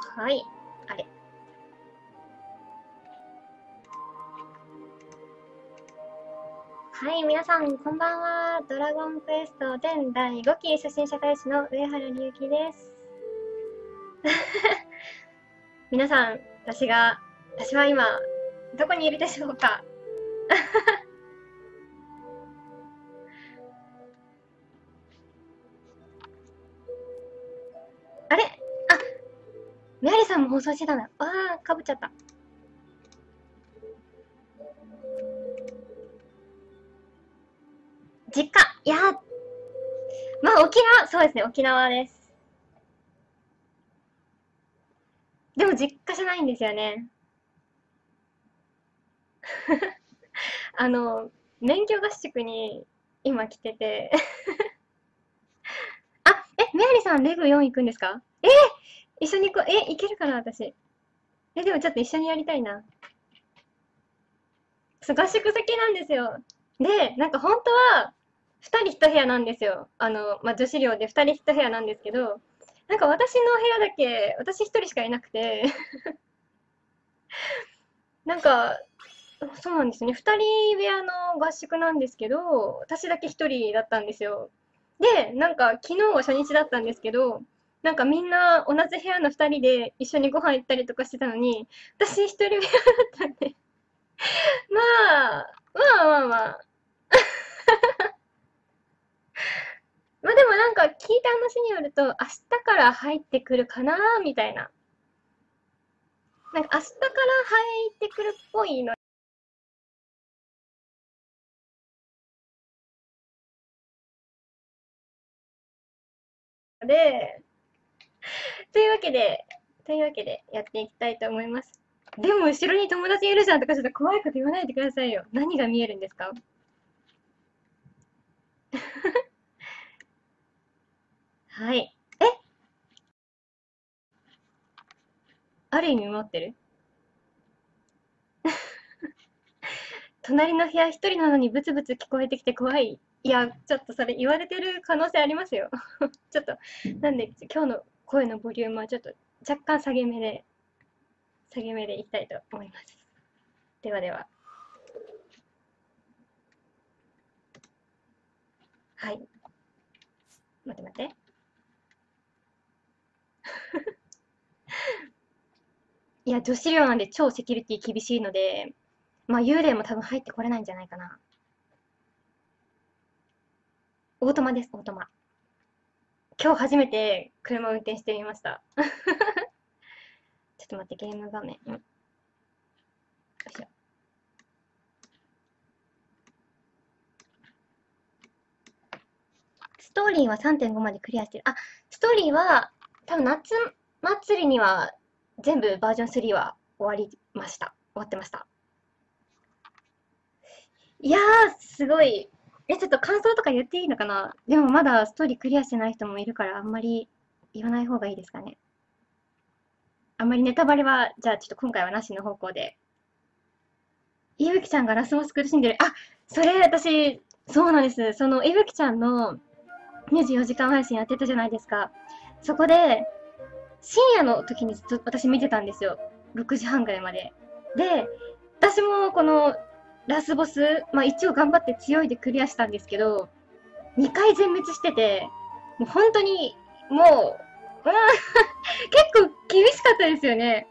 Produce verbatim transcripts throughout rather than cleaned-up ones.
はい。あれ。はい、皆さん、こんばんは。ドラゴンクエストじゅうだいごき初心者大使の上原隆起です。皆さん、私が、私は今、どこにいるでしょうか？あれ、あ、メアリさんも放送してたんだ。あー、かぶっちゃった。実家、いやー、まあ沖縄、そうですね、沖縄です。でも実家じゃないんですよね。あの、免許合宿に今来てて。あ、え、メアリさんレグよん行くんですか？えー、一緒に行こう。え、行けるかな私。え、でもちょっと一緒にやりたいな。そう、合宿先なんですよ。で、なんか本当は、二人一部屋なんですよ。あの、まあ、女子寮で二人一部屋なんですけど、なんか私の部屋だけ、私一人しかいなくて、なんか、そうなんですね。二人部屋の合宿なんですけど、私だけ一人だったんですよ。で、なんか昨日は初日だったんですけど、なんかみんな同じ部屋の二人で一緒にご飯行ったりとかしてたのに、私一人部屋だったんで、まあ、まあまあまあ。まあでもなんか聞いた話によると、明日から入ってくるかなーみたいな。なんか明日から入ってくるっぽいので、というわけで、というわけでやっていきたいと思います。でも後ろに友達いるじゃんとかちょっと怖いこと言わないでくださいよ。何が見えるんですか？はい。え、ある意味持ってる？隣の部屋一人なのにブツブツ聞こえてきて怖い。いや、ちょっとそれ言われてる可能性ありますよ。ちょっと、なんで今日の声のボリュームはちょっと若干下げ目で、下げ目でいきたいと思います。ではでは。はい。待って待って。いや、女子寮なんで超セキュリティ厳しいので、まあ幽霊も多分入ってこれないんじゃないかな。オートマです、オートマ。今日初めて車を運転してみました。ちょっと待って、ゲーム画面。うん。よいしょ。ストーリーはさんてんごまでクリアしてる。あ、ストーリーは、多分夏祭りには全部バージョンスリーは終わりました。終わってました。いやー、すごい。え、ちょっと感想とか言っていいのかな？でもまだストーリークリアしてない人もいるから、あんまり言わない方がいいですかね。あんまりネタバレは、じゃあちょっと今回はなしの方向で。いぶきちゃんがラスボス苦しんでる。あ、それ私、そうなんです。そのいぶきちゃんのにじゅうよじかん配信やってたじゃないですか。そこで、深夜の時にずっと私見てたんですよ。ろくじはんぐらいまで。で、私もこのラスボス、まあ一応頑張って強いでクリアしたんですけど、にかい全滅してて、もう本当に、もう、うん、結構厳しかったですよね。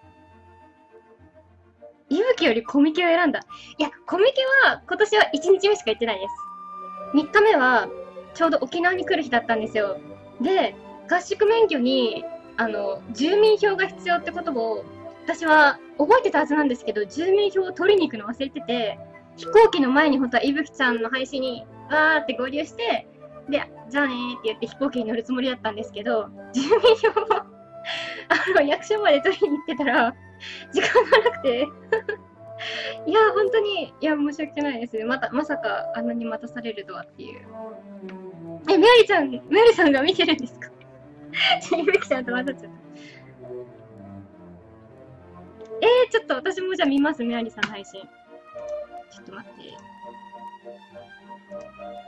いぶきよりコミケを選んだ。いや、コミケは今年はいちにちめしか行ってないです。みっかめはちょうど沖縄に来る日だったんですよ。で、合宿免許に、あの、住民票が必要ってことを、私は覚えてたはずなんですけど、住民票を取りに行くの忘れてて、飛行機の前に本当はいぶきちゃんの配信に、わーって合流して、で、じゃあねーって言って飛行機に乗るつもりだったんですけど、住民票をあの、役所まで取りに行ってたら、時間がなくて、いや、本当に、いや、申し訳ないです。また、まさかあんなに待たされるとはっていう。え、メアリちゃん、メアリさんが見てるんですか？ゆめきちゃんと混ざっちゃった。えー、ちょっと私もじゃあ見ます、メアリさんの配信。ちょっと待って。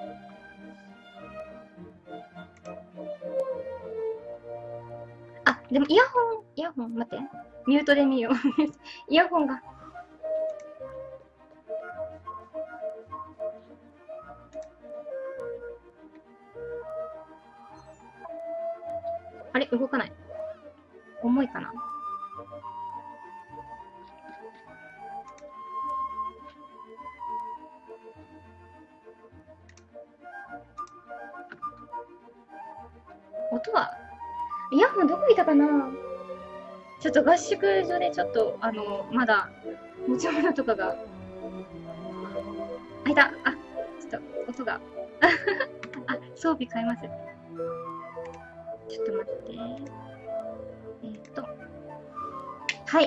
あ、 でもイヤホン、イヤホン、待って。ミュートで見よう。イヤホンが。あれ動かない。重いかな。音はイヤホンどこいたかな。ちょっと合宿所でちょっと、あの、まだ、持ち物とかが。あ、いた。あ、ちょっと、音が。あ、装備変えます。ちょっと待って。えっと。はい。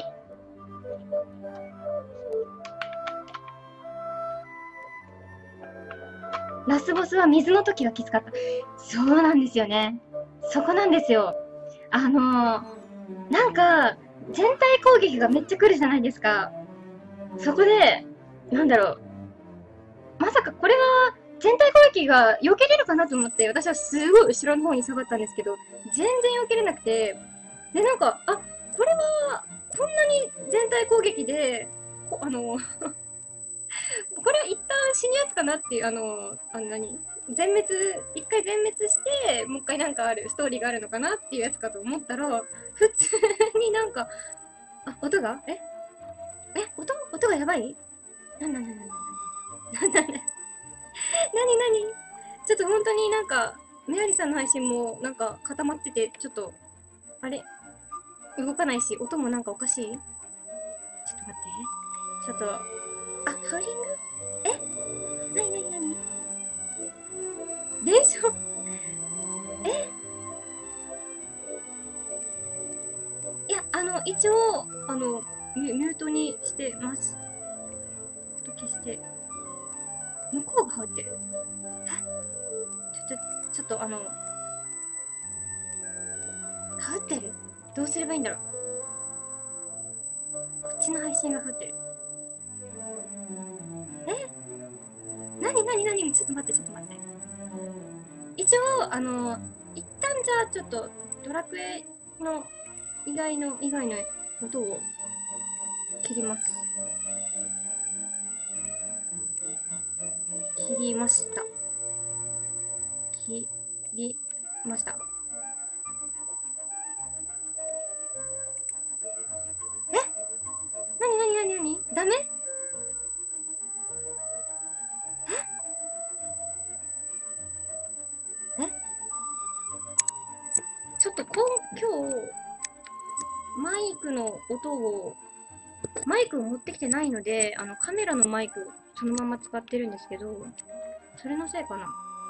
ラスボスは水の時がきつかった。そうなんですよね。そこなんですよ。あのー、なんか、全体攻撃がめっちゃ来るじゃないですか。そこで、なんだろう。まさかこれは、全体攻撃が避けれるかなと思って、私はすごい後ろの方に下がったんですけど、全然避けれなくて、で、なんか、あ、これは、こんなに全体攻撃で、あの、これは一旦死ぬやつかなっていう、あの、あの何全滅、一回全滅して、もう一回なんかある、ストーリーがあるのかなっていうやつかと思ったら、普通になんか、あ、音がええ音音がやばいなんなんなんなんなんなんなんなん何何ちょっと本当になんか、メアリさんの配信もなんか固まってて、ちょっと、あれ動かないし、音もなんかおかしいちょっと待って。ちょっと、あ、ハウリングえなになになに電車えいや、あの、一応、あの、ミュミュートにしてます。と消して。向こうが入ってる。えちょ、ちょ、ちょっとあの、羽ってるどうすればいいんだろうこっちの配信が羽ってる。えなになになにちょっと待って、ちょっと待って。一応、あの、一旦じゃあ、ちょっと、ドラクエの以外の、以外の音を切ります。切りました。切りました。えなになになになにダメええちょっと今、今日、マイクの音を、マイクを持ってきてないので、あの、カメラのマイク、そのまま使ってるんですけど、それのせいかな。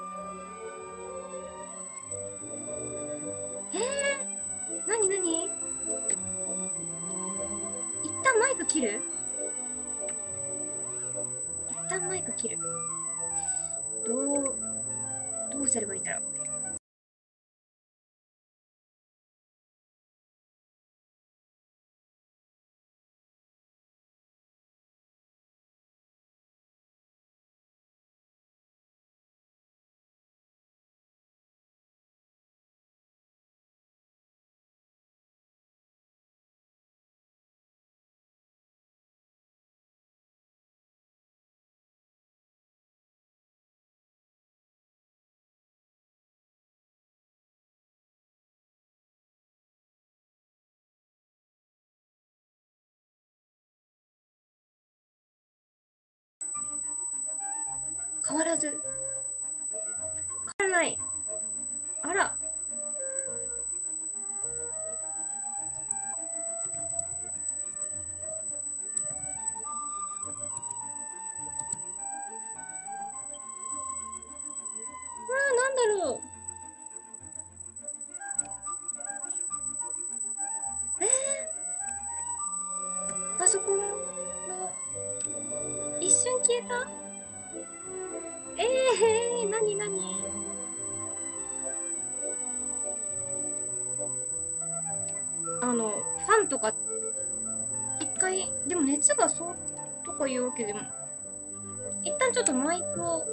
えー、なになに一旦マイク切る一旦マイク切る。どう、どうすればいいんだろう。変わらず。変わらない。あら。あー、なんだろう。えー、パソコンの、一瞬消えたえー、なになにあの、ファンとか、一回、でも熱がそうとかいうわけでも、一旦ちょっとマイクを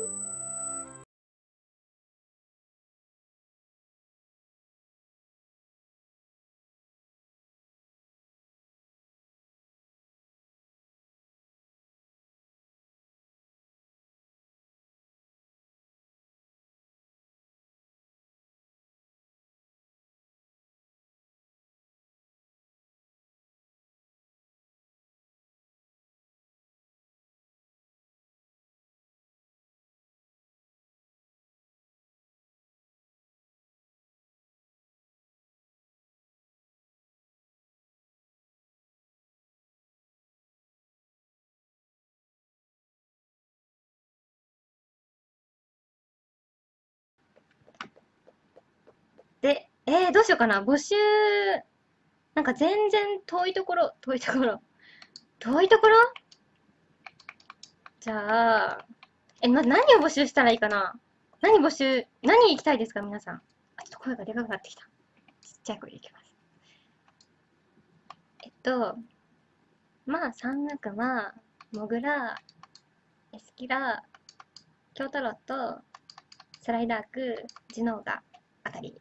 で、えー、どうしようかな。募集、なんか全然遠いところ、遠いところ、遠いところじゃあ、え、ま、何を募集したらいいかな。何募集、何行きたいですか、皆さん。あ、ちょっと声がでかくなってきた。ちっちゃい声でいきます。えっと、まあ、山岳は、モグラ、エスキラ、京太郎と、スライダーク、ジノーガあたり。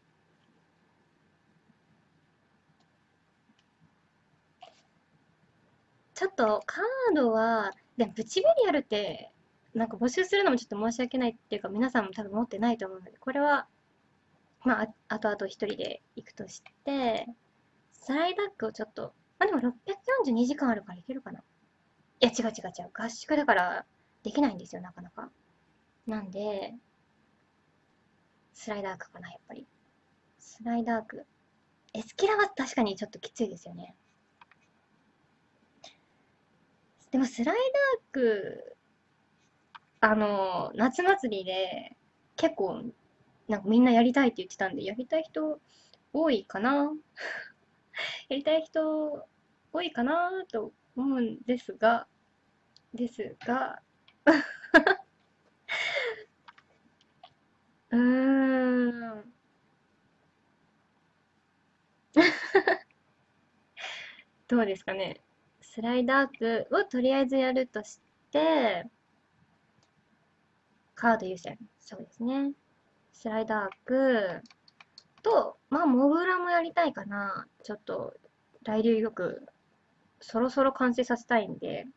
ちょっと、カードは、でも、プチベリアルって、なんか募集するのもちょっと申し訳ないっていうか、皆さんも多分持ってないと思うので、これは、まあ、あとあと一人で行くとして、スライダークをちょっと、まあでもろっぴゃくよんじゅうにじかんあるからいけるかな。いや、違う違う違う。合宿だから、できないんですよ、なかなか。なんで、スライダークかな、やっぱり。スライダーク。エスキラは確かにちょっときついですよね。でもスライダーク、あの、夏祭りで結構なんかみんなやりたいって言ってたんで、やりたい人多いかなやりたい人多いかなと思うんですが、ですが、うーん、どうですかね。スライダークをとりあえずやるとして、カード優先。そうですね。スライダークと、まあ、モグラもやりたいかな。ちょっと、来流よく、そろそろ完成させたいんで。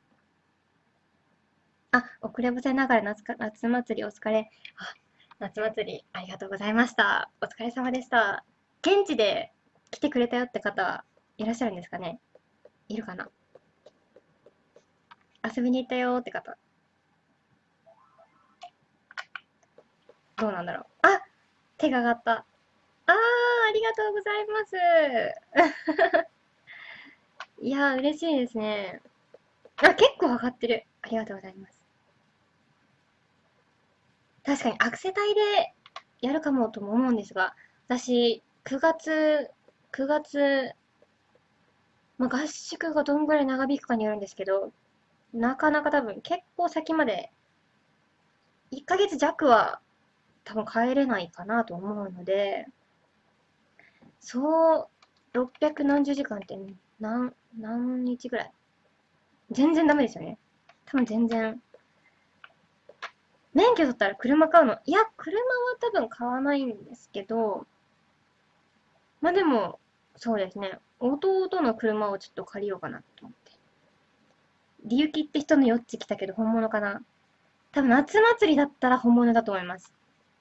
あ、遅ればせながら夏か夏祭りお疲れ。あ、夏祭りありがとうございました。お疲れ様でした。現地で来てくれたよって方、いらっしゃるんですかね。いるかな。遊びに行ったよって方、どうなんだろう。あ、手が上がった。あー、ありがとうございます。いやー、嬉しいですね。あ、結構上がってる。ありがとうございます。確かにアクセタイでやるかもとも思うんですが、私、くがつ、くがつ、まあ、合宿がどんぐらい長引くかによるんですけど、なかなか多分結構先まで、いっかげつ弱は多分帰れないかなと思うので、そう、ろっぴゃく何十時間って何、何日ぐらい全然ダメですよね。多分全然。免許取ったら車買うのいや、車は多分買わないんですけど、まあでも、そうですね。弟の車をちょっと借りようかなと思って。りゆきって人のよっち来たけど本物かな。多分夏祭りだったら本物だと思います。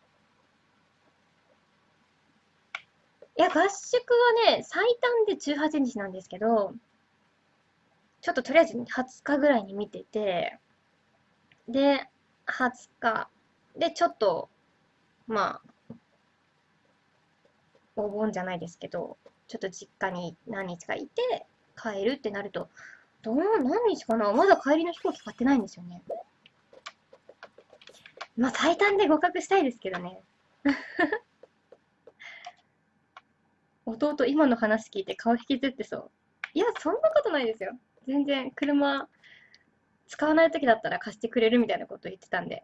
いや、合宿はね、最短でじゅうはちにちなんですけど、ちょっととりあえずはつかぐらいに見てて、で、はつか。で、ちょっと、まあ、お盆じゃないですけど、ちょっと実家に何日かいて、帰るってなると、どう、何日かなまだ帰りの飛行機買ってないんですよね。まあ、最短で合格したいですけどね。弟、今の話聞いて顔引きずってそう。いや、そんなことないですよ。全然、車、使わない時だったら貸してくれるみたいなこと言ってたんで。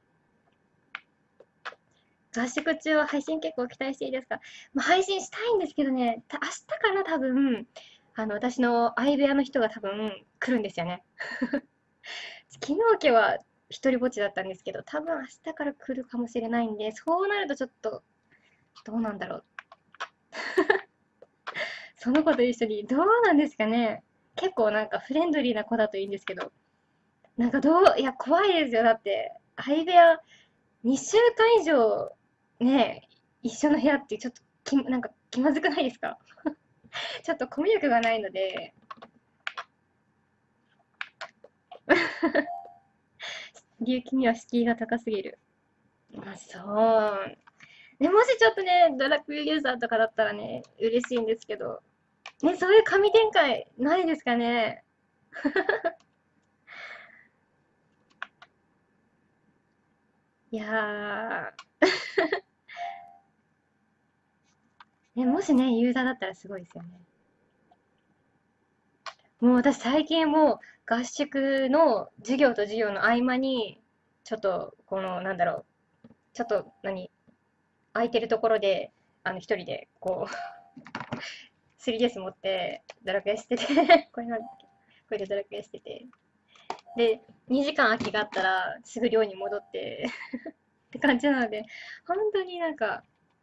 合宿中は配信結構期待していいですか？まあ、配信したいんですけどね、た明日から多分、あの、私の相部屋の人が多分来るんですよね。昨日今日は一人ぼっちだったんですけど、多分明日から来るかもしれないんで、そうなるとちょっと、どうなんだろう。その子と一緒に、どうなんですかね。結構なんかフレンドリーな子だといいんですけど、なんかどう、いや、怖いですよ。だって、相部屋にしゅうかん以上、ね、一緒の部屋ってちょっとき、なんか気まずくないですか？ちょっとコミュ力がないので、琉球には敷居が高すぎる。まあ、そう。ね、もしちょっとね、ドラクエユーザーとかだったらね、嬉しいんですけど、ね、そういう神展開ないですかね。いやー、 ね、もしね、ユーザーだったらすごいですよね。もう私最近もう合宿の授業と授業の合間に、ちょっと、この、なんだろう、ちょっと、何、空いてるところで、あの、一人で、こう、スリーディーエス 持って、ドラクエしててこれなんだっけ、これでドラクエしてて。で、にじかん空きがあったら、すぐ寮に戻ってって感じなので、本当になんか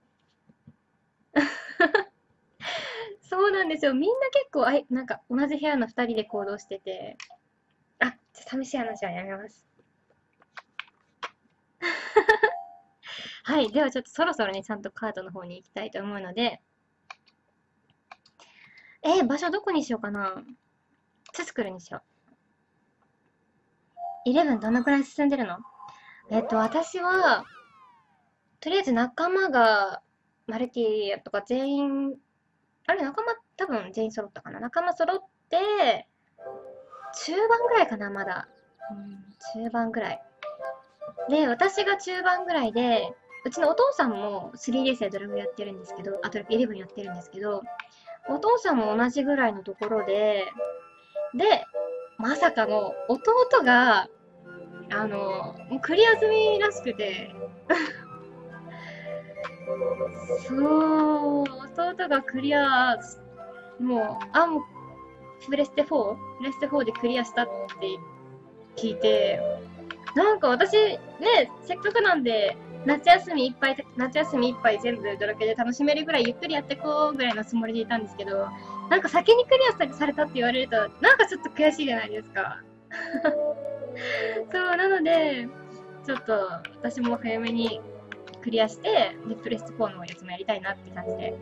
そうなんですよ。みんな結構、あい、なんか同じ部屋のふたりで行動してて、あ、寂しい話はやめます。はい。ではちょっとそろそろね、ちゃんとカードの方に行きたいと思うので、えー、場所どこにしようかな。ツスクルにしよう。イレブンどのくらい進んでるの？えっと、私は、とりあえず仲間が、マルティとか全員、あれ、仲間多分全員揃ったかな。仲間揃って、中盤ぐらいかな、まだ。うん、中盤ぐらい。で、私が中盤ぐらいで、うちのお父さんも スリーディーエス でドラムやってるんですけど、あとイレブンやってるんですけど、お父さんも同じぐらいのところで、で、まさかの弟が、あの、クリア済みらしくて、そう、弟がクリア、もう、あ、もう、プレステ フォー? プレステフォーでクリアしたって聞いて、なんか私、ね、せっかくなんで、夏休みいっぱい、夏休みいっぱい全部ドラクエで楽しめるぐらいゆっくりやってこうぐらいのつもりでいたんですけど、なんか先にクリアされたって言われると、なんかちょっと悔しいじゃないですか。そう、なので、ちょっと私も早めにクリアして、で、プレステフォーのやつもやりたいなって感じで。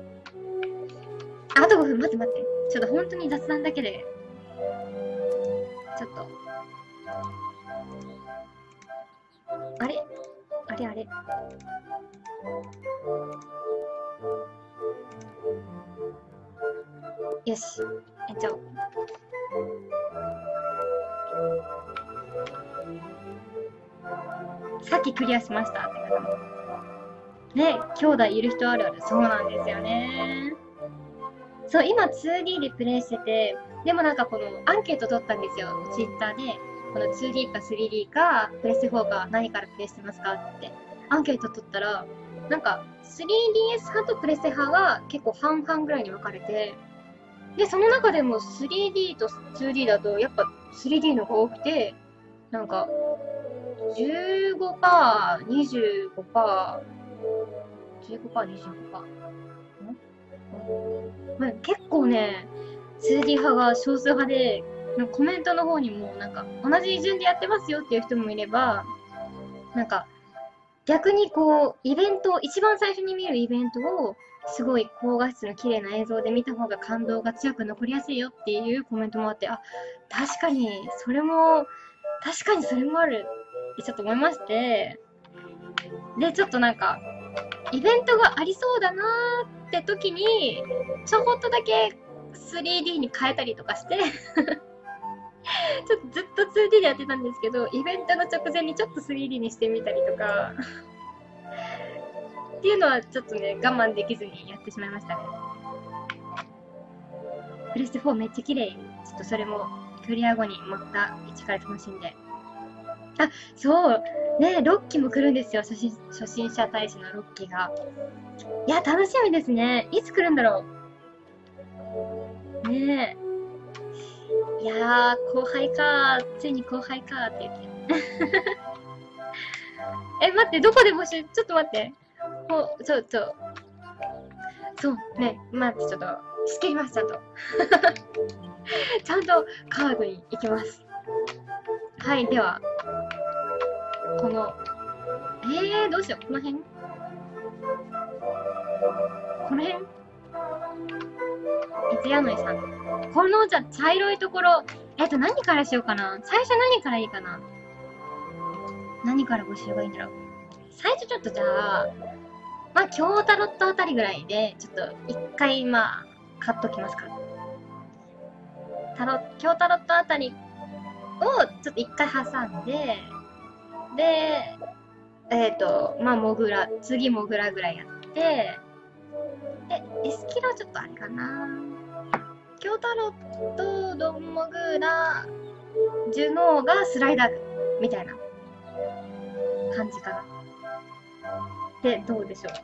あ、あとごふん、待って待って。ちょっと本当に雑談だけで、ちょっと。あれあれあれ。よし、えっと。さっきクリアしましたって方も。ね、兄弟いる人あるある。そうなんですよね。そう、今 ツーディー でプレイしてて、でもなんかこのアンケート取ったんですよ。ツイッターで。この ツーディー か スリーディー か、プレステフォーか何からプレイしてますかって。アンケート取ったら、なんか スリーディーエス 派とプレステ派が結構半々ぐらいに分かれて、で、その中でも スリーディー と ツーディー だとやっぱ スリーディー の方が多くて、なんか じゅうごパーセント、にじゅうごパーセント、じゅうごパーセント、にじゅうごパーセント。まあ、結構ね、ツーディー 派が少数派で、コメントの方にもなんか同じ順でやってますよっていう人もいれば、なんか逆にこうイベント、一番最初に見るイベントをすごい高画質の綺麗な映像で見た方が感動が強く残りやすいよっていうコメントもあって、あ、確かにそれも、確かにそれもあるってちょっと思いまして、で、ちょっとなんか、イベントがありそうだなーって時に、ちょこっとだけ スリーディー に変えたりとかしてちょっとずっと ツーディー でやってたんですけど、イベントの直前にちょっと スリーディー にしてみたりとかっていうのはちょっとね、我慢できずにやってしまいましたね。プレステフォーめっちゃ綺麗。ちょっとそれもクリア後にまた一から楽しんで。あ、そう。ね、ろっきも来るんですよ。初心初心者大使のろっきが。いや、楽しみですね。いつ来るんだろう。ねえ。いやー、後輩かー。ついに後輩かーって言って。え、待って、どこで募集、ちょっと待って。ほ、ちょ、ちょ。そう、ね、待って、ちょっと、仕切ります、ちゃんと。ちゃんとカードに行きます。はい、では、この、えー、どうしよう、この辺この辺いつやのいさん。この、じゃ、茶色いところ、えっと、何からしようかな。最初何からいいかな。何から募集がいいんだろう。最初ちょっとじゃあ、まあ、京タロットあたりぐらいで、ちょっと一回、まあ、買っときますか。タロ、京タロットあたりをちょっと一回挟んで、で、えっと、まあ、モグラ、次モグラぐらいやって、で、 エスキラはちょっとあれかな。京太郎とドンモグラ、ジュノーがスライダーみたいな感じかな。で、どうでしょう。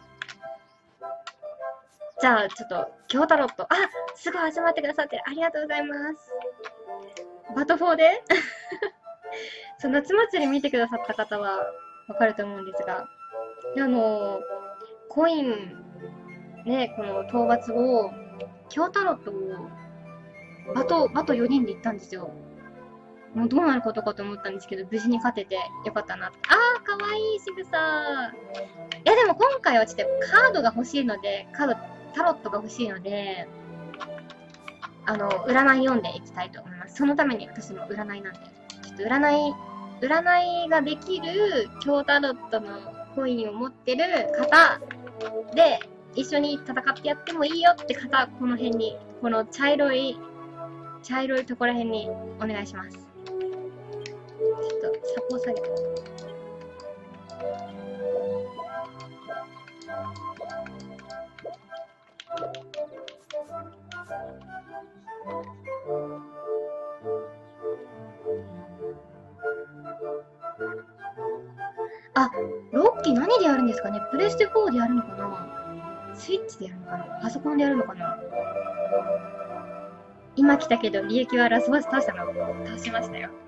じゃあ、ちょっと、京太郎と、あ、すごい集まってくださってありがとうございます。バトフォーでそう、夏祭り見てくださった方はわかると思うんですが、あの、コイン、ね、この討伐を、京太郎と、バト、バトよにんで行ったんですよ。もうどうなることかと思ったんですけど、無事に勝ててよかったな。あー、かわいい仕草。いや、でも今回はちょっとカードが欲しいので、カード、タロットが欲しいので、あの、占い読んでいきたいと思います。そのために私も占いなんで、ちょっと占い、占いができる京タロットのコインを持ってる方で、一緒に戦ってやってもいいよって方、この辺に、この茶色い、茶色いところら辺にお願いします。ちょっと、サポー下げて。あ、ロッキー何でやるんですかね。プレステフォーでやるのかな、スイッチでやるのかな、パソコンでやるのかな。今来たけど、利益はラスボス倒したの。倒しましたよ。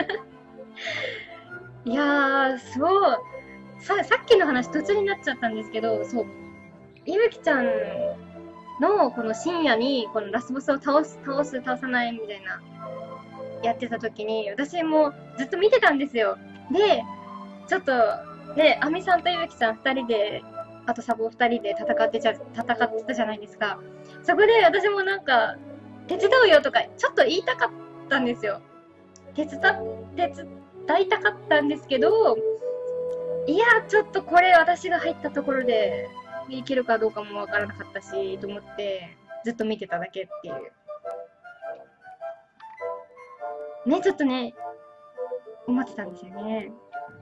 いやー、そう。さ、さっきの話途中になっちゃったんですけど、そう。いぶきちゃんのこの深夜にこのラスボスを倒す、倒す、倒さないみたいな、やってた時に、私もずっと見てたんですよ。で、ちょっと、ね、アミさんといぶきちゃん二人で、あとサボ二人で戦ってちゃ、戦ってたじゃないですか。そこで私もなんか、手伝うよとか、ちょっと言いたかったんですよ。手伝、手伝いたかったんですけど、いや、ちょっとこれ私が入ったところで、いけるかどうかもわからなかったし、と思って、ずっと見てただけっていう。ね、ちょっとね、思ってたんですよね。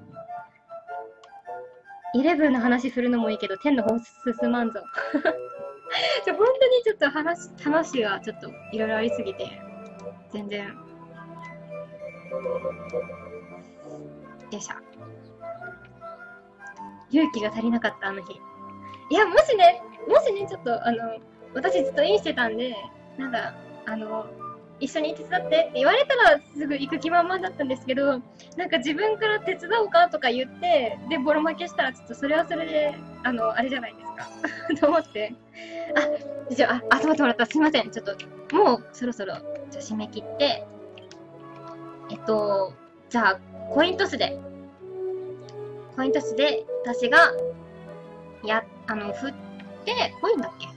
イレブンの話振るのもいいけど、天の方進まんぞ。ちょ本当にちょっと話、話がちょっといろいろありすぎて、全然。よいしょ。勇気が足りなかった、あの日。いや、もしね、もしね、ちょっと、あの、私ずっとインしてたんで、なんか、あの、一緒に手伝ってって言われたらすぐ行く気満々だったんですけど、なんか自分から手伝おうかとか言って、で、ボロ負けしたらちょっとそれはそれで、あの、あれじゃないですか。と思って。あ、じゃあ、集まってもらったらすいません。ちょっと、もうそろそろ、じゃあ締め切って、えっと、じゃあ、コイントスで、コイントスで、私が、や、あの、振って、コインだっけ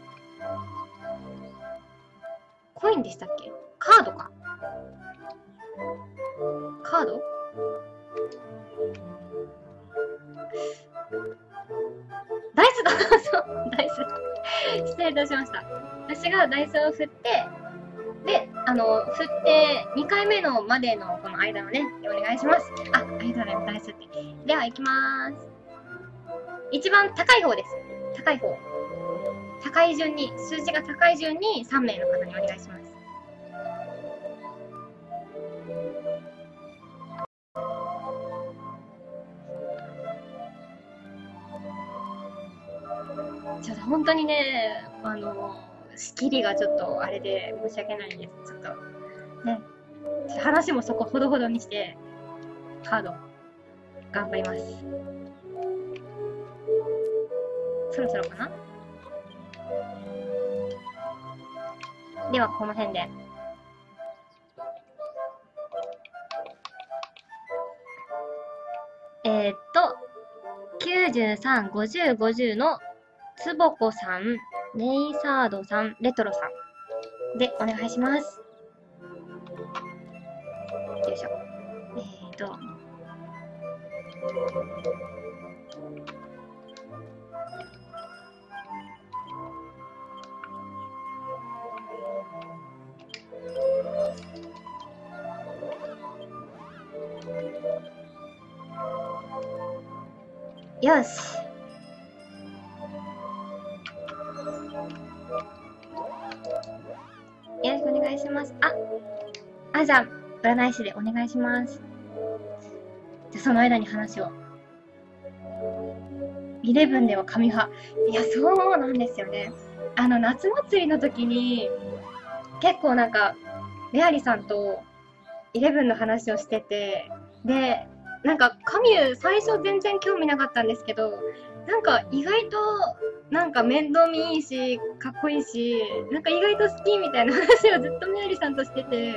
コインでしたっけ、カードか。カードダイスだそう、ダイス。失礼いたしました。私がダイスを振って、で、あの、振って、にかいめのまでのこの間のね、お願いします。あ、ありがとうございます、ダイスって。では、行きまーす。一番高い方です。高い方。高い順に、数字が高い順にさんめいの方にお願いします。ちょっと本当にね、あの、仕切りがちょっとあれで申し訳ないんです。ちょっと、ね、話もそこほどほどにして、カード、頑張ります。そろそろかな？では、この辺で。えー、っと、きゅうじゅうさん、ごじゅう、ごじゅうのつぼこさん、ネイサードさん、レトロさんでお願いします。よいしょ。えー、っと、よし。 あ、じゃあ、占い師でお願いします。じゃあ、その間に話を。イレブンでは神派。いや、そうなんですよね。あの、夏祭りの時に、結構なんか、メアリさんとイレブンの話をしてて、で、なんか、神湯最初全然興味なかったんですけど、なんか意外と、なんか面倒見いいし、かっこいいし、なんか意外と好きみたいな話をずっとメアリさんとしてて、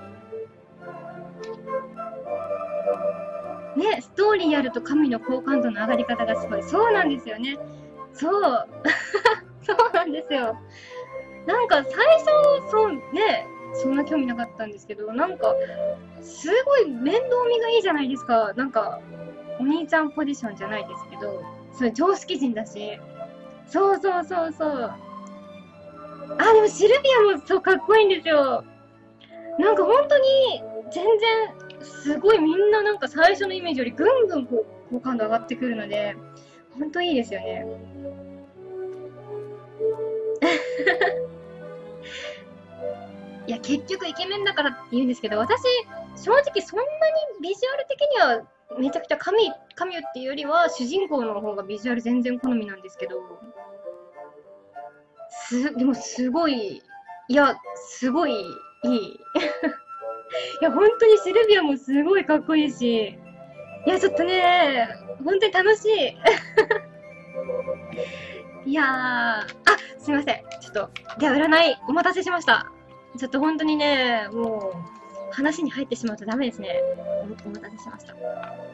ね、ストーリーやると神の好感度の上がり方がすごい。そうなんですよね。そう。そうなんですよ。なんか最初、そうね、そんな興味なかったんですけど、なんか、すごい面倒見がいいじゃないですか。なんか、お兄ちゃんポジションじゃないですけど、そう、常識人だし。そうそうそうそう。あ、でもシルビアもそうかっこいいんですよ。なんか本当に、全然、すごいみんななんか最初のイメージよりぐんぐんこう、好感度上がってくるので、本当いいですよね。いや、結局イケメンだからって言うんですけど、私、正直そんなにビジュアル的にはめちゃくちゃ神、神っていうよりは主人公の方がビジュアル全然好みなんですけど、す、でもすごい、いや、すごいいい。いや、本当にシルビアもすごいかっこいいし、いや、ちょっとね、本当に楽しい。いやー、あ、すいません。ちょっと、では占い、お待たせしました。ちょっと本当にね、もう、話に入ってしまうとダメですね。お、お待たせしました。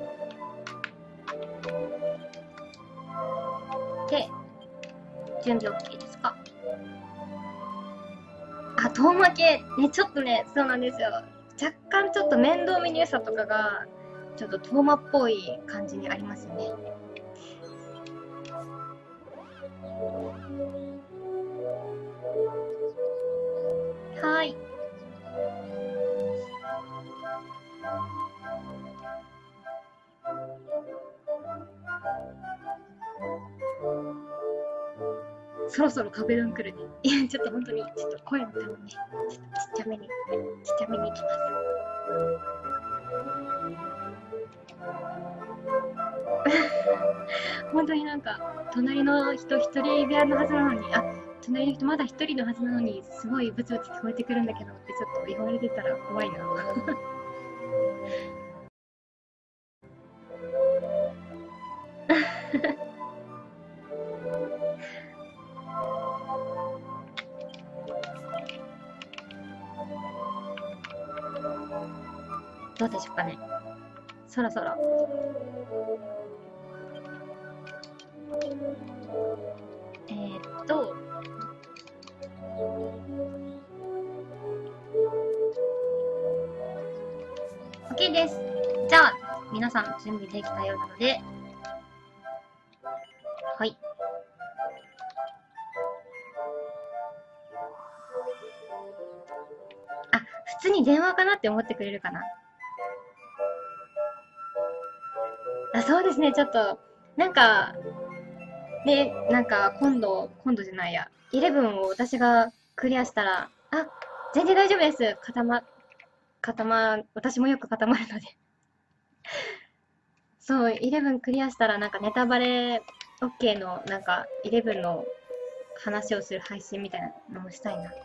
で、準備 OK ですか？あ、遠負け。ね、ちょっとね、そうなんですよ。若干ちょっと面倒見の良さとかが、ちょっと遠間っぽい感じにありますよね。はーい。そろそろ壁ドン来るね。いや、ちょっと本当に、ちょっと声の多分ね、ちょっとちっちゃめに、ちっちゃめにいきます。本当になんか、隣の人一人部屋のはずなのに、あ、隣の人まだ一人のはずなのに、すごいブツブツ聞こえてくるんだけどってちょっと言われてたら怖いな。どうでしょうかね。そろそろ。えー、っと、OK です。じゃあ、皆さん準備できたようなので、はい。あ、普通に電話かなって思ってくれるかな。あ、そうですね、ちょっと、なんか、ね、なんか、今度、今度じゃないや、イレブンを私がクリアしたら、あ、全然大丈夫です。固ま、固ま、私もよく固まるので。そう、イレブンクリアしたら、なんかネタバレ OK の、なんか、イレブンの話をする配信みたいなのもしたいな。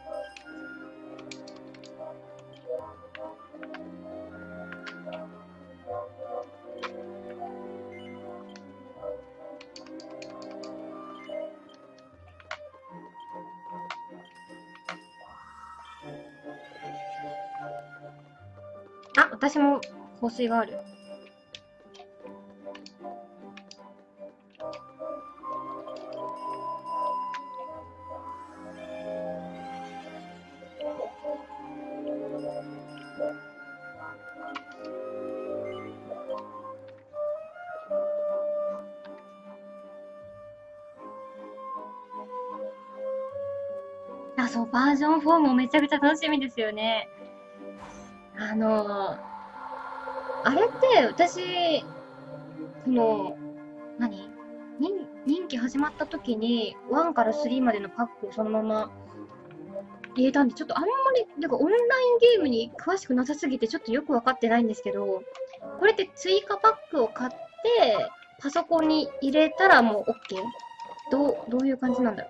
あ、私も香水がある。あ、そう、バージョンフォーもめちゃくちゃ楽しみですよね。あのー、あれって私、その、何任任期始まった時に、ワンからスリーまでのパックをそのまま入れたんで、ちょっとあんまり、なんかオンラインゲームに詳しくなさすぎてちょっとよくわかってないんですけど、これって追加パックを買って、パソコンに入れたらもう OK？ どう、どういう感じなんだろう。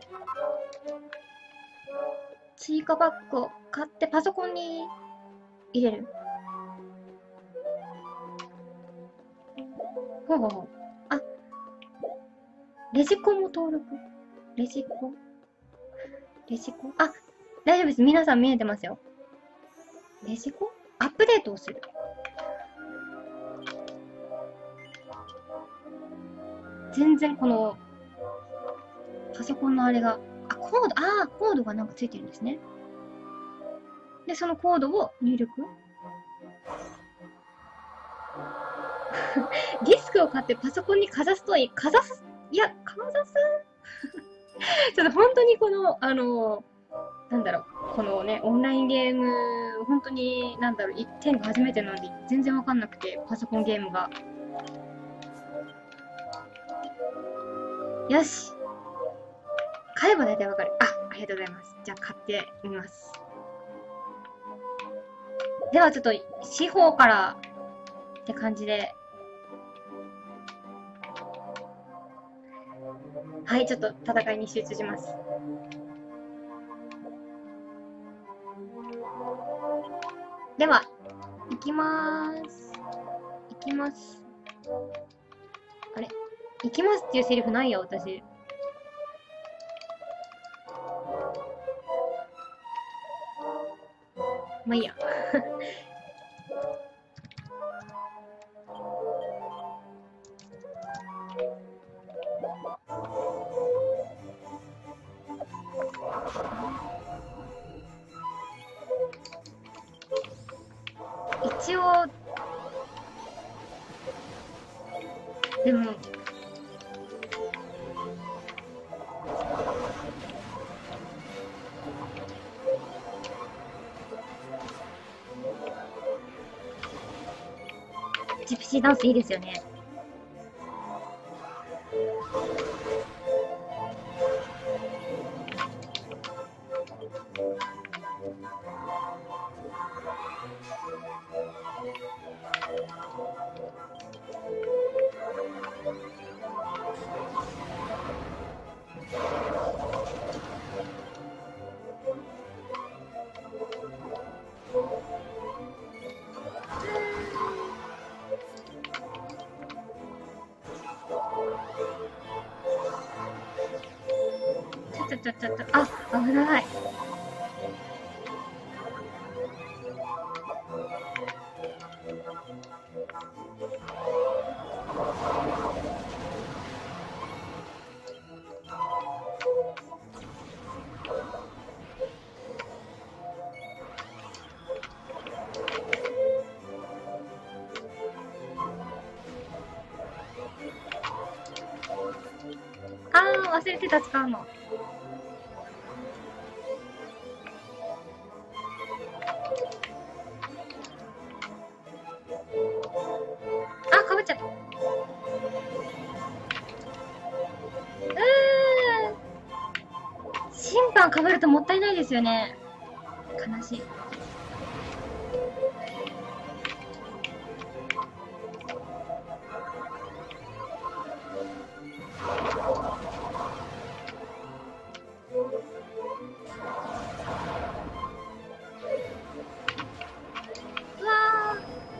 追加パックを買ってパソコンに入れる。ほうほうほう。あ、レジコンも登録。レジコンレジコンあ、大丈夫です。皆さん見えてますよ。レジコンアップデートをする。全然この、パソコンのあれが、あ、コード、あー、コードがなんかついてるんですね。で、そのコードを入力ディスクを買ってパソコンにかざすといい。かざすいや、かざすちょっと本当にこの、あの、なんだろう、このね、オンラインゲーム、本当に、なんだろう、いってんが初めてなので、全然わかんなくて、パソコンゲームが。よし。買えば大体わかる。あ、ありがとうございます。じゃあ買ってみます。ではちょっと、司法からって感じで。はい、ちょっと戦いに集中します。では、行きまーす。行きます。あれ行きますっていうセリフないよ、私。まあいいや。一応、でも、ジプシーダンスいいですよね。ちょちょちょちょ、あ、危ない。あー、忘れてた、使うの。あ、かぶっちゃった。うー、審判かぶるともったいないですよね。悲しい。うわ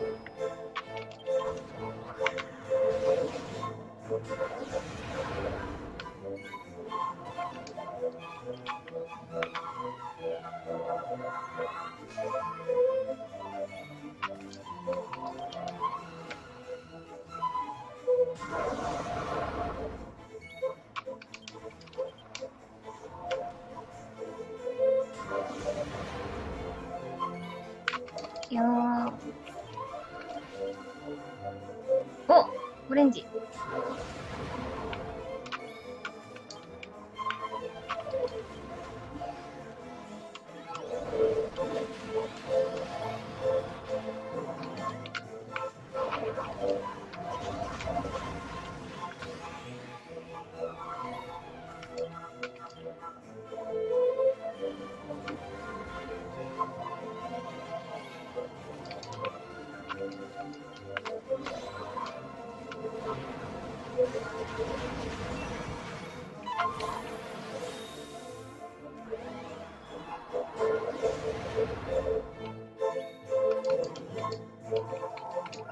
ー、いやー。お、オレンジ。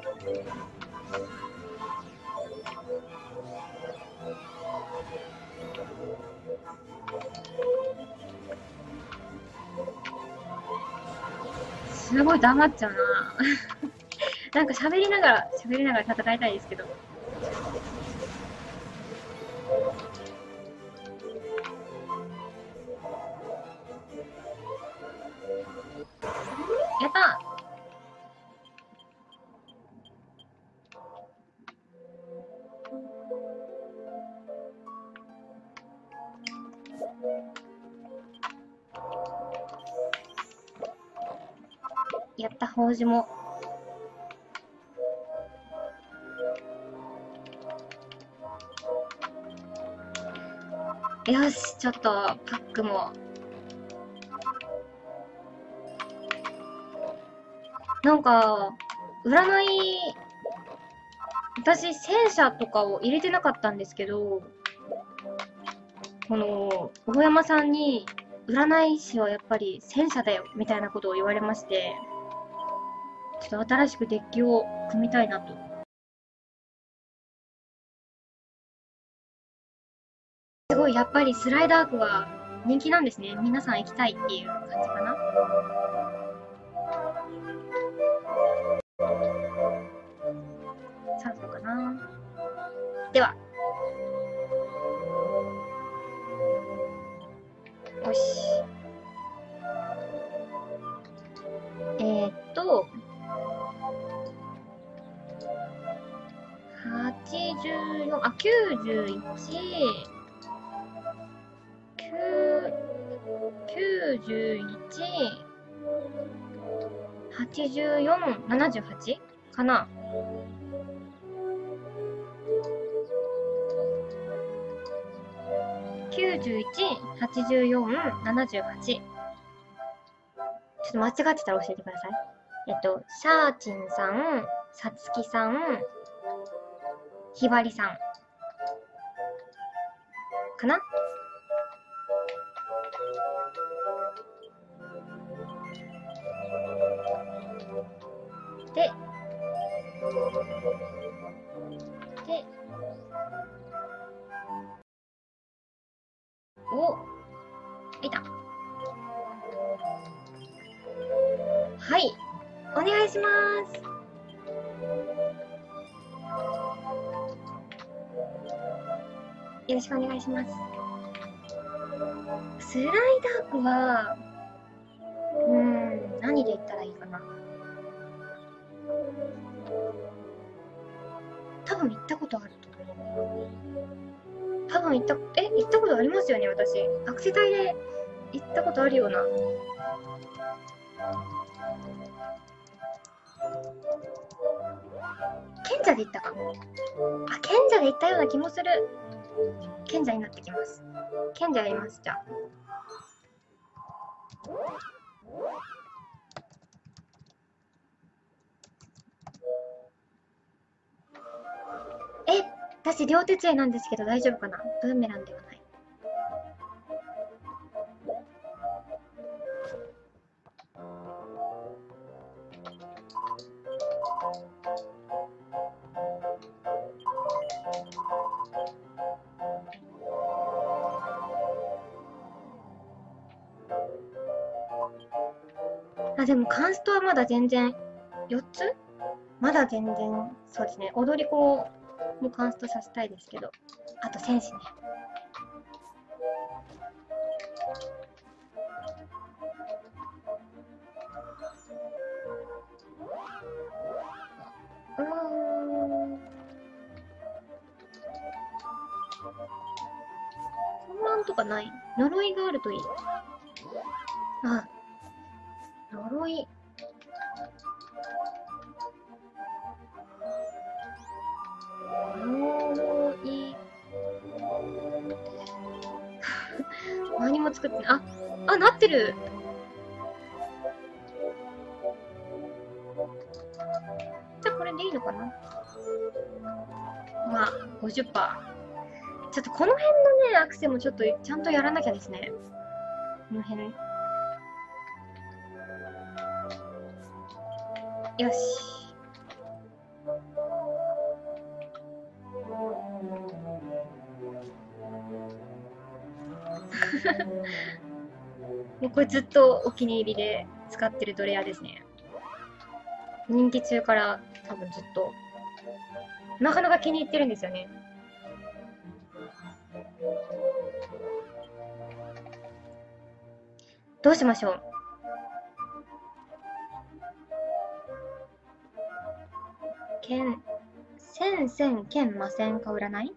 すごい黙っちゃうななんか喋りながら、喋りながら戦いたいですけど。やった。やった、宝珠も。よし、ちょっとパックも。なんか、占い、私、戦車とかを入れてなかったんですけど、この、大山さんに、占い師はやっぱり戦車だよ、みたいなことを言われまして、ちょっと新しくデッキを組みたいなと。すごい、やっぱりスライダークは人気なんですね。皆さん行きたいっていう感じかな。さんそうかな。では。よし。えー、っと、はちじゅうよん、あ、きゅうじゅういち、きゅうじゅういち、はちじゅうよん、ななじゅうはちかな。きゅうじゅういち、はちじゅうよん、ななじゅうはち。ちょっと間違ってたら教えてください。えっと、シャーチンさん、さつきさん、ひばりさん。かな？で、で、お、いた。はい、お願いします。よろしくお願いします。スライダークは、うーん、何で言ったらいいかな。多分行ったことあると思う。多分行った、え、行ったことありますよね、私。アクセ隊で行ったことあるような。賢者で行ったかも。あ、賢者で行ったような気もする。賢者になってきます。賢者やります、じゃあ。え、私両手杖なんですけど大丈夫かな？ブーメランではない。あ、でもカンストはまだ全然、よっつ？まだ全然、そうですね。踊り子もカンストさせたいですけど。あと戦士ね。うーん。混乱とかない？呪いがあるといい。あ、呪い。呪い。何も作ってない。あ、あ、なってる。じゃあこれでいいのかな？まあ、ごじゅっパーセント。ちょっとこの辺のね、アクセもちょっとちゃんとやらなきゃですね。この辺。よし。 もうこれずっとお気に入りで使ってるドレアですね。人気中から多分ずっと。なかなか気に入ってるんですよね。どうしましょう。剣、千千剣魔戦か占い？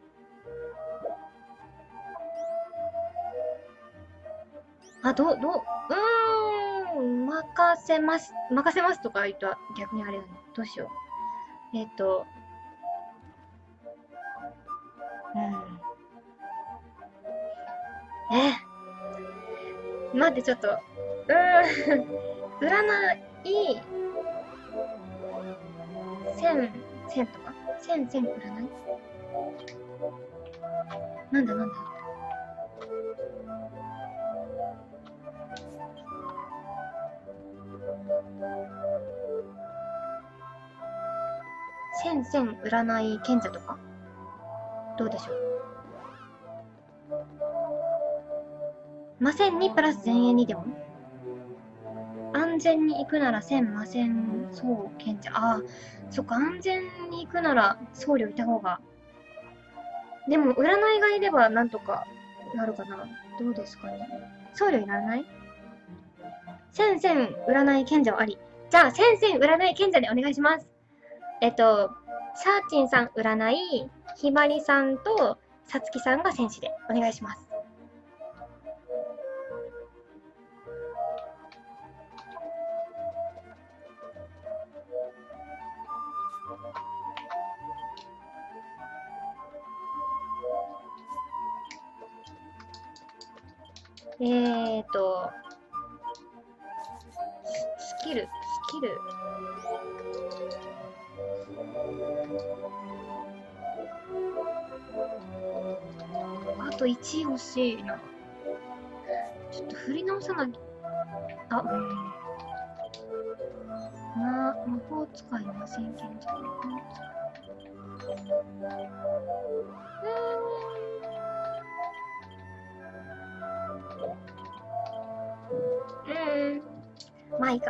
あ、どう、どう、うーん、任せます。任せますとか言うと逆にあれだね。どうしよう。えっと、うん。え、待って、ちょっと、うーん、占い、千、千とか千、千占いなんだなんだ千千占い賢者とかどうでしょう。魔線にプラス前衛にでも安全に行くなら千魔線僧賢者。ああ、そっか、安全に行くなら僧侶いた方が。でも占いがいればなんとかなるかな。どうですかね。僧侶にならない？千千占い賢者はあり。じゃあ千千占い賢者でお願いします。えっと、シャーチンさん占い、ひまりさんとさつきさんが戦士でお願いします。えーと、スキル、スキル。あといち欲しいな。ちょっと振り直さなきゃ。あ、うん。ま、魔法使いの先見者。魔法使い。うーん。まあいいか。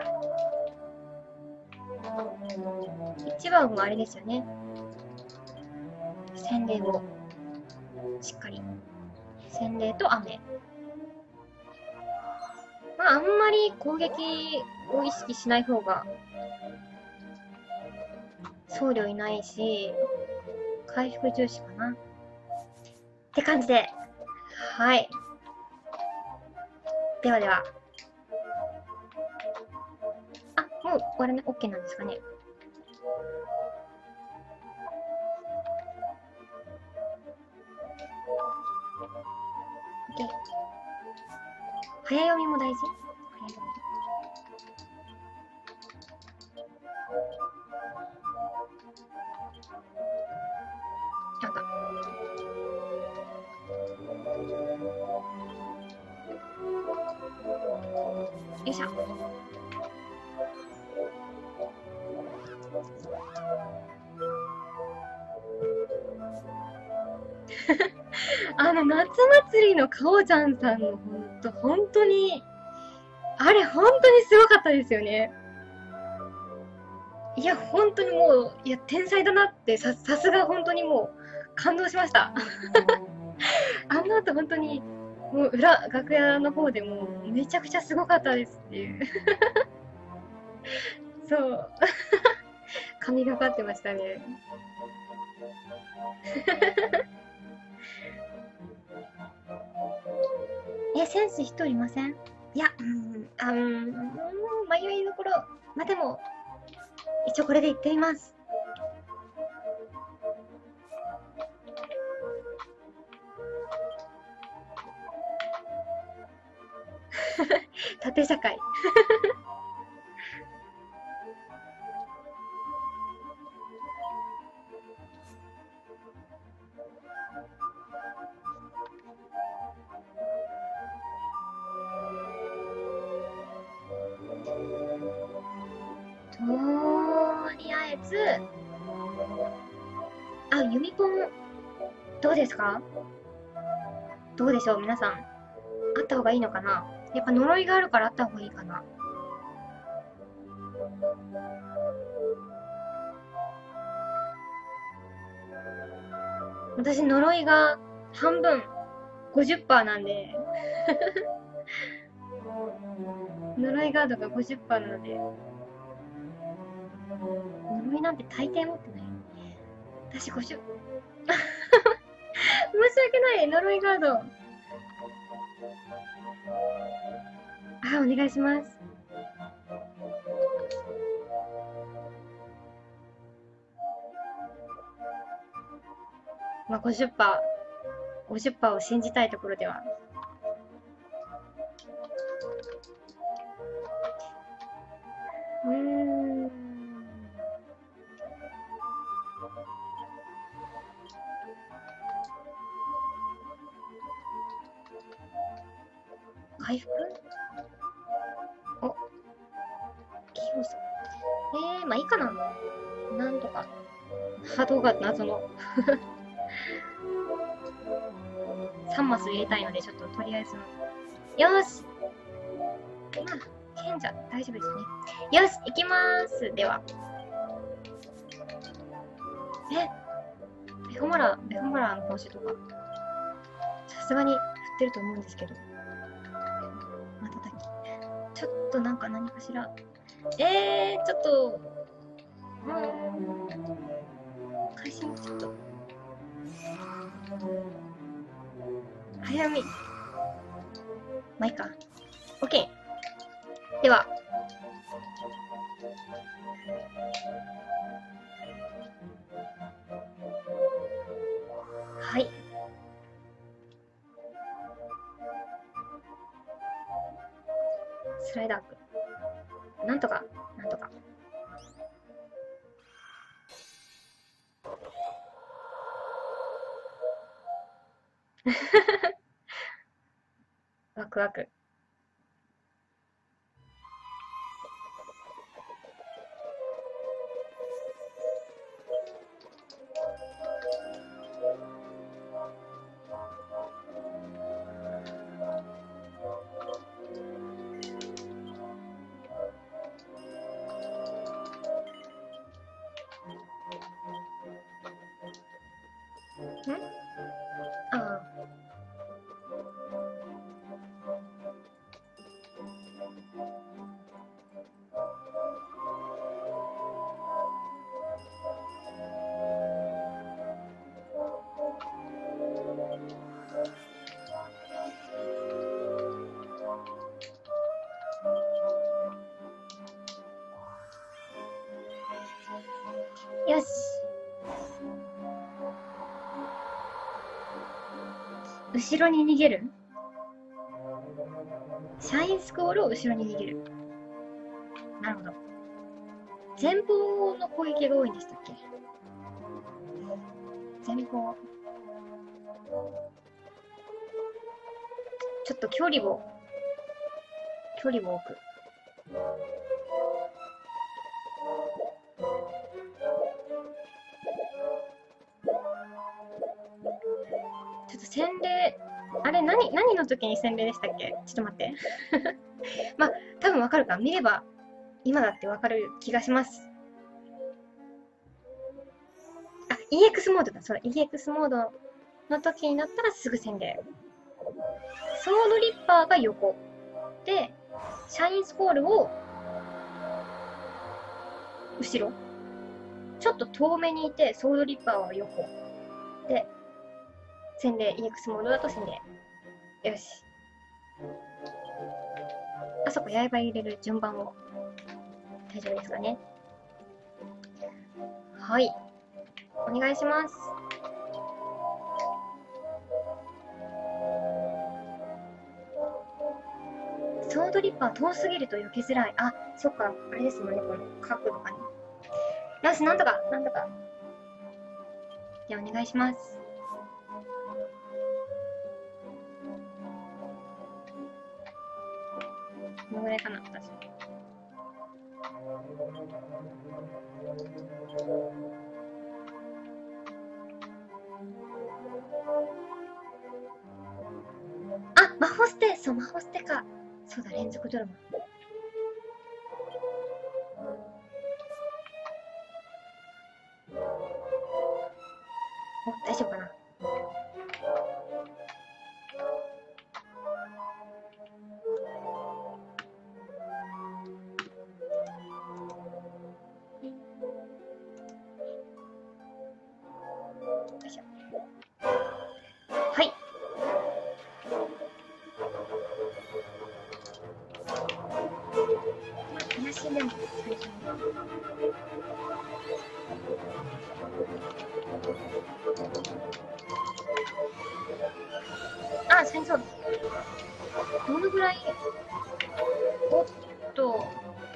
一番はあれですよね。洗礼をしっかり。洗礼と雨。まああんまり攻撃を意識しない方が僧侶いないし、回復重視かな。って感じで。はい。ではでは。あ、もう終わらない。OK なんですかね。OK。早読みも大事？早読み。やった。よいしょ。あの、夏祭りのかおちゃんさんのほんと、本当に、あれ本当にすごかったですよね。いや、本当にもう、いや、天才だなって、さ、さすが本当にもう、感動しました。あの後本当に、もう裏、楽屋の方でもう、めちゃくちゃすごかったですっていう。そう。神がかってましたね。え、センス人いません？いや、うん、あ、うん、迷いどころ。まあ、でも、一応これで言ってみます。縦社会。とりあえず、あ、ユミポン、どうですか？どうでしょう、皆さん。あった方がいいのかな。やっぱ呪いがあるからあった方がいいかな。私呪いが半分 ごじゅっパーセント なんで呪いガードが ごじゅっパーセント なので、呪いなんて大抵持ってない。私ごじゅう申し訳ない、呪いガード。あ、お願いします。まあ ごじゅっパーセント、ごじゅっパーセント を信じたいところでは。うーん。回復？お、器用さ。えー、まあいいかな。なんとか。波動が謎の。さんマス入れたいので、ちょっととりあえず。よーし。まあ、賢者、大丈夫ですね。よし、行きまーす。では。えベホマラー、ベホマラーの報酬とか、さすがに振ってると思うんですけど。またたき。ちょっとなんか何かしら。えー、ちょっと、うーん。会心ちょっと。早め。まあいいか。OK。では。はい。スライダーク。なんとか、なんとか。ワクワク。んああ。よし。後ろに逃げる？シャインスコールを後ろに逃げる。なるほど。前方の攻撃が多いんでしたっけ？前方。ちょっと距離を、距離を置く。ちょっと洗礼、あれ何、何の時に洗礼でしたっけ？ちょっと待って。まあ、多分わかるか。見れば、今だってわかる気がします。あ、イーエックス モードだ。そうだ、イーエックス モードの時になったらすぐ洗礼。ソードリッパーが横。で、シャインスコールを、後ろ。ちょっと遠目にいて、ソードリッパーは横。で、洗礼、イーエックス モードだと洗礼。よし。あそこ、刃入れる順番を。大丈夫ですかね。はい。お願いします。ソードリッパー遠すぎると避けづらい。あ、そっか。あれですもんね、この角度がね。よし、なんとか、なんとか。じゃあ、お願いします。このぐらいかな、私。あ、魔法ホステ、スマホステか。そうだ、連続ドラマ。お、大丈夫かな。よいしょ。はい。癒しでも最初に。あ、最初。どのぐらい。おっと。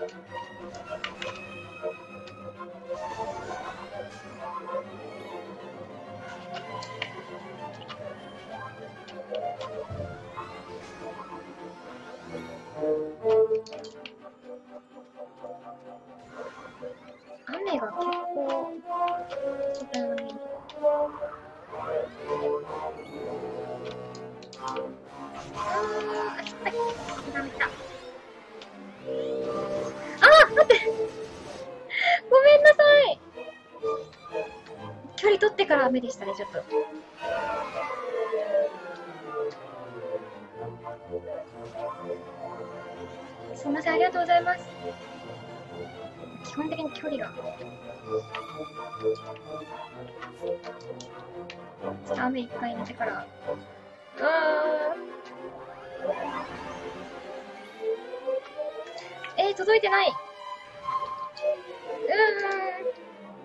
雨が結構ちょっとね。あー、失敗。ダメだ。あー、待って。ごめんなさい。距離取ってから雨でしたね、ちょっと。すみません、ありがとうございます。基本的に距離が。ちょっと雨いっぱい入れてから。うわー。えー、届いてない。うーん。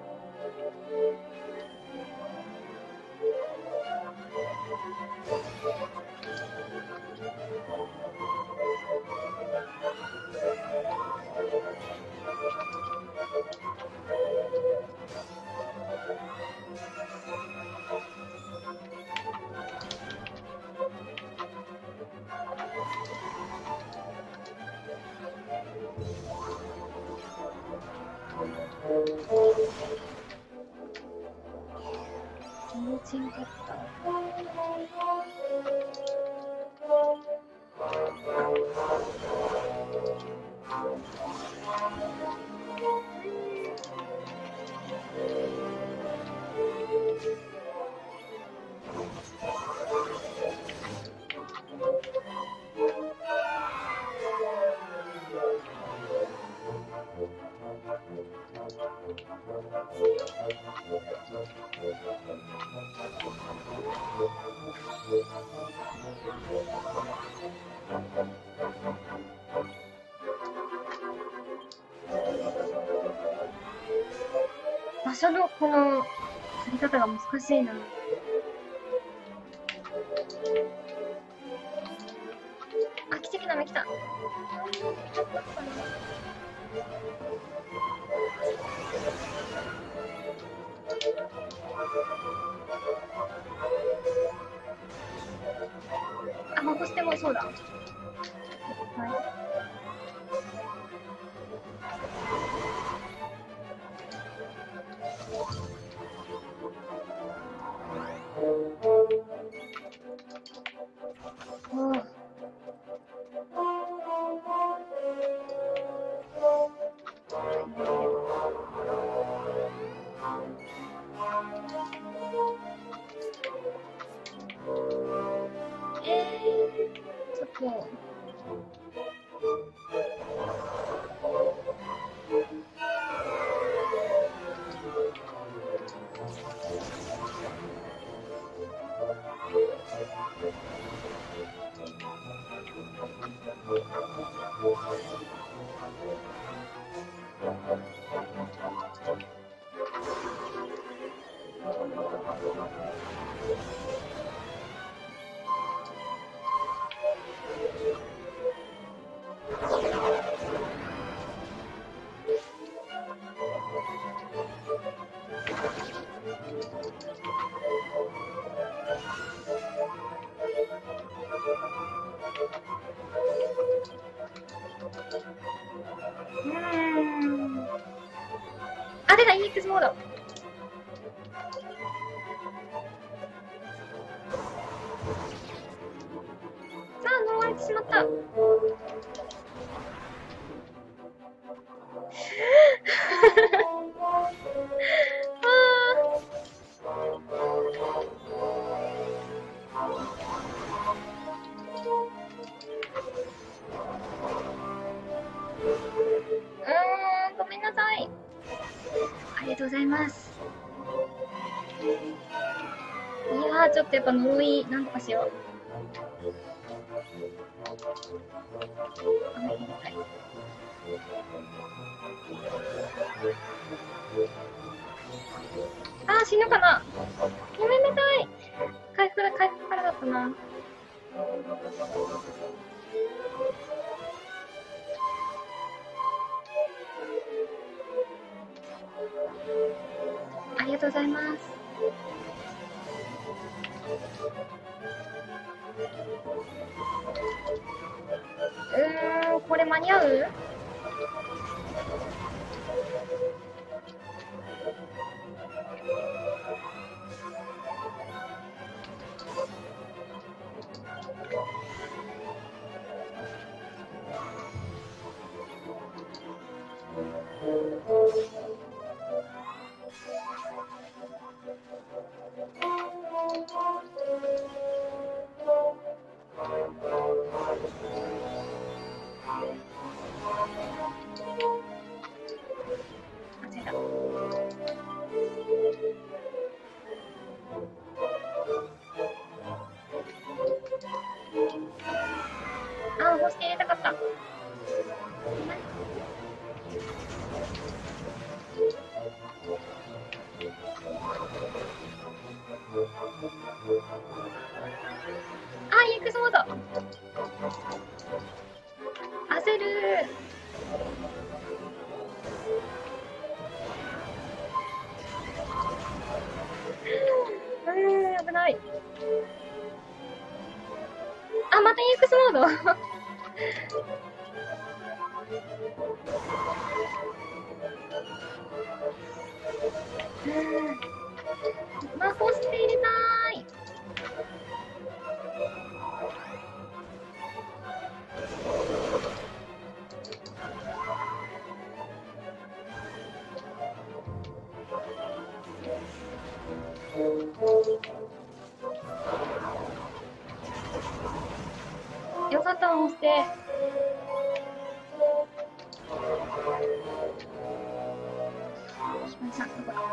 全然かった。場所のこの取り方が難しいな。あ、奇跡の雨来た。あ、マコステもそうだ。はい。おー。えー、ちょっと。うーん。あ、出た、イーエックス モード。 あー、ちょっとやっぱ呪い、なんとかしよう。あー、死ぬかな。ごめんなさい。回復だ、回復からだったな。ありがとうございます。うーん、これ間に合う？あー、干して入れたかった。あー、イエクスモード。焦るー。うーん、危ない。あ、また イーエックス モード魔法して入れたーい。よかった、押して。さん、どこだ？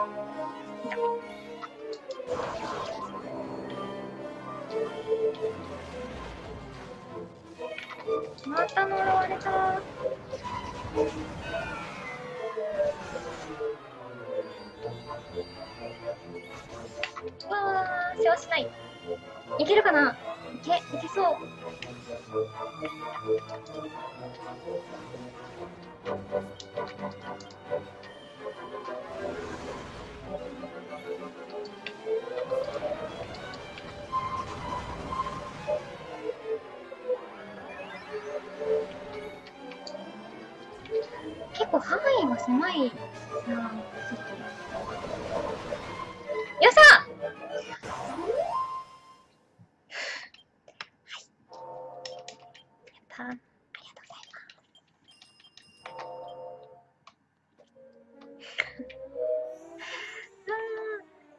また呪われた。うわー、世話しない。いけるかな？いけ、いけそう。結構範囲が狭いな。ちょっと。よっしゃ！はい。やったー。ありがとうございます。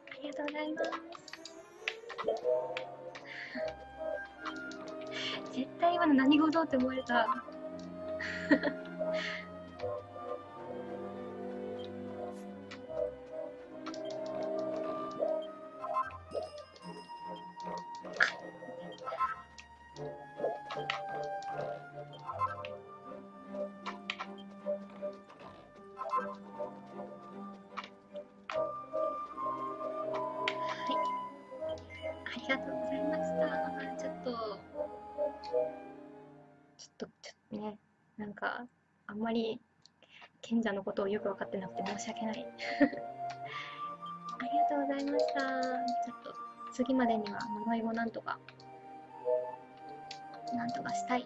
ありがとうございます。絶対今の何事って思われた。ありがとうございました。ちょっと、ちょっと、ちょっとね、なんか、あんまり賢者のことをよく分かってなくて申し訳ない。ありがとうございました。ちょっと、次までには呪いもなんとか、なんとかしたい。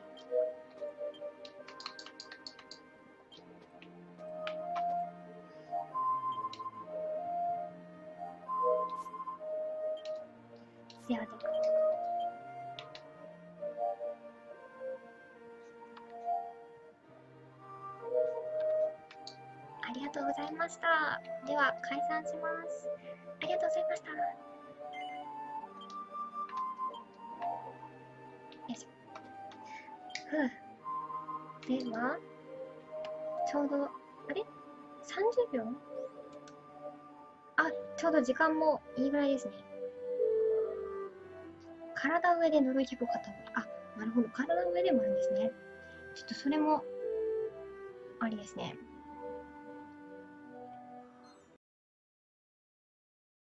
ではでは。ありがとうございました。では、解散します。ありがとうございました。よいしょ。ふう。では、ちょうど、あれ ?さんじゅう 秒？あ、ちょうど時間もいいぐらいですね。 体上で呪いひゃく肩割り。あ、なるほど。体上でもあるんですね。ちょっとそれも、ありですね。